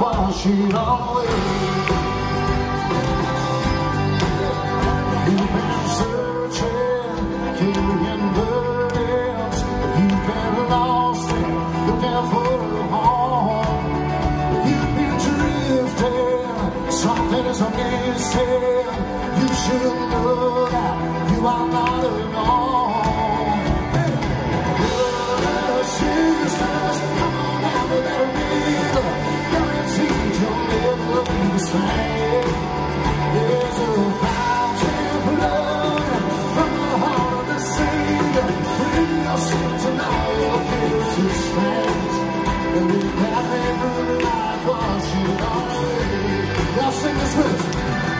wash it all away. You've been searching, carrying burdens. If you've been lost and looking for a home, if you've been drifting, something is missing. You should know that you are not alone. Brothers, sisters, come on down to that river. Guaranteed you'll never be the same. There's a fountain flowing from the heart of the Savior. Bring your sins and all your guilty stains. And if that river life wash it all away. Y'all sing this with us.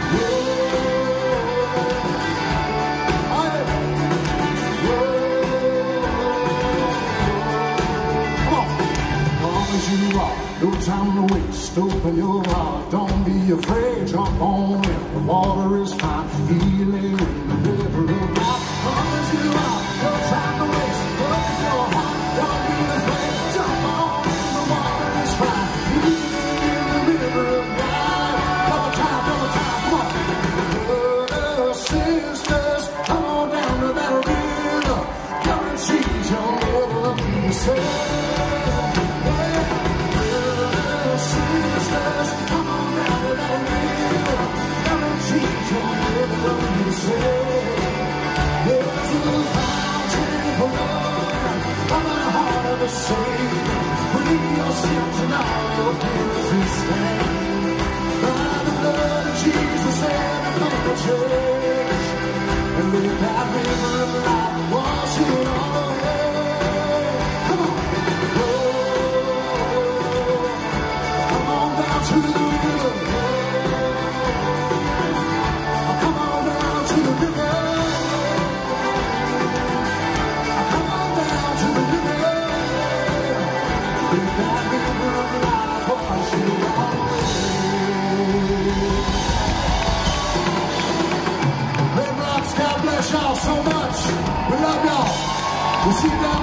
You are, no time to waste, open your heart, don't be afraid, jump on in, the water is fine, healing in the river of life. Come as you are, no time to waste, open your heart, don't be afraid, jump on in, the water is fine, healing in the river of life. Double time, come on. Brothers, sisters, come on down to that river, guarantees you'll never be the same. Come on down to that river, guaranteed you'll never be the same. There's a fountain flowing from the heart of the Savior. Bring your sins and all your guilty stains. By the blood of Jesus, everything will change. And let that river of life wash it all away. Come on. To the river, come on down to the river, come on down to the river, let that river of life wash you away. Red Rocks, God bless y'all so much. We love y'all. We'll see you guys.